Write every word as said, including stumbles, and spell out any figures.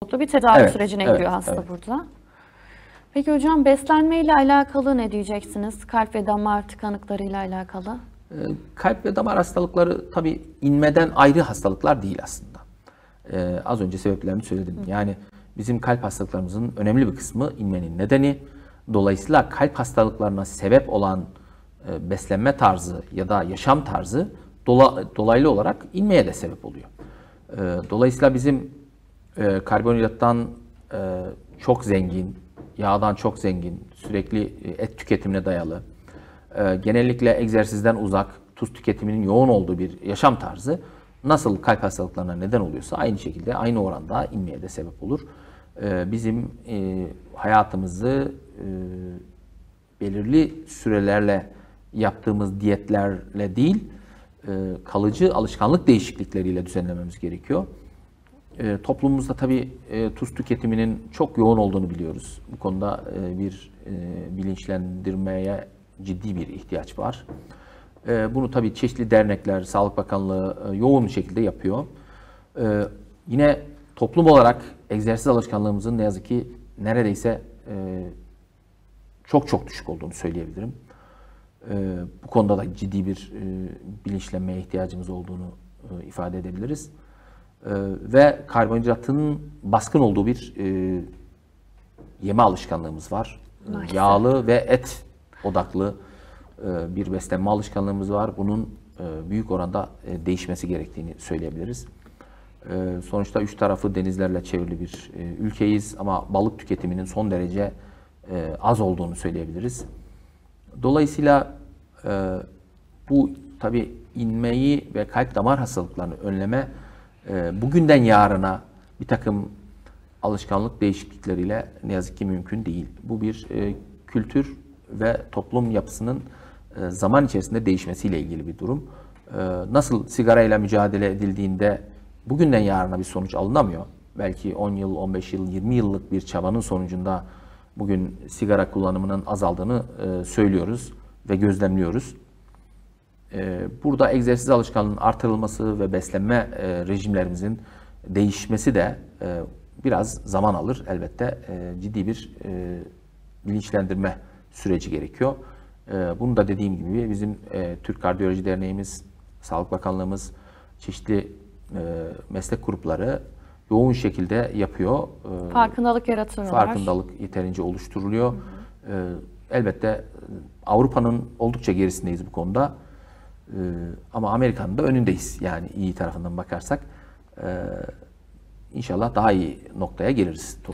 Bir tedavi Evet, sürecine evet, giriyor hasta evet. burada. Peki hocam, beslenmeyle alakalı ne diyeceksiniz? Kalp ve damar tıkanıklarıyla alakalı. Ee, Kalp ve damar hastalıkları tabii inmeden ayrı hastalıklar değil aslında. Ee, az önce sebeplerini söyledim. Yani bizim kalp hastalıklarımızın önemli bir kısmı inmenin nedeni. Dolayısıyla kalp hastalıklarına sebep olan e, beslenme tarzı ya da yaşam tarzı dola, dolaylı olarak inmeye de sebep oluyor. Ee, dolayısıyla bizim e, karbonhidrattan e, çok zengin, yağdan çok zengin, sürekli et tüketimine dayalı, e, genellikle egzersizden uzak, tuz tüketiminin yoğun olduğu bir yaşam tarzı nasıl kalp hastalıklarına neden oluyorsa aynı şekilde aynı oranda inmeye de sebep olur. E, bizim e, hayatımızı e, belirli sürelerle yaptığımız diyetlerle değil, e, kalıcı alışkanlık değişiklikleriyle düzenlememiz gerekiyor. E, toplumumuzda tabii e, tuz tüketiminin çok yoğun olduğunu biliyoruz. Bu konuda e, bir e, bilinçlendirmeye ciddi bir ihtiyaç var. E, bunu tabii çeşitli dernekler, Sağlık Bakanlığı e, yoğun şekilde yapıyor. E, yine toplum olarak egzersiz alışkanlığımızın ne yazık ki neredeyse e, çok çok düşük olduğunu söyleyebilirim. E, bu konuda da ciddi bir e, bilinçlenmeye ihtiyacımız olduğunu e, ifade edebiliriz. Ee, ve karbonhidratın baskın olduğu bir e, yeme alışkanlığımız var. Maalesef. Yağlı ve et odaklı e, bir beslenme alışkanlığımız var. Bunun e, büyük oranda e, değişmesi gerektiğini söyleyebiliriz. E, sonuçta üç tarafı denizlerle çevrili bir e, ülkeyiz ama balık tüketiminin son derece e, az olduğunu söyleyebiliriz. Dolayısıyla e, bu tabii inmeyi ve kalp damar hastalıklarını önleme bugünden yarına bir takım alışkanlık değişiklikleriyle ne yazık ki mümkün değil. Bu bir e, kültür ve toplum yapısının e, zaman içerisinde değişmesiyle ilgili bir durum. E, nasıl sigarayla mücadele edildiğinde bugünden yarına bir sonuç alınamıyor. Belki on yıl, on beş yıl, yirmi yıllık bir çabanın sonucunda bugün sigara kullanımının azaldığını e, söylüyoruz ve gözlemliyoruz. Burada egzersiz alışkanlığının artırılması ve beslenme rejimlerimizin değişmesi de biraz zaman alır. Elbette ciddi bir bilinçlendirme süreci gerekiyor. Bunu da dediğim gibi bizim Türk Kardiyoloji Derneğimiz, Sağlık Bakanlığımız, çeşitli meslek grupları yoğun şekilde yapıyor. Farkındalık yaratıyorlar. Farkındalık yeterince oluşturuluyor. Hı hı. Elbette Avrupa'nın oldukça gerisindeyiz bu konuda. Ee, ama Amerika'nın da önündeyiz. Yani iyi tarafından bakarsak ee, inşallah daha iyi noktaya geliriz.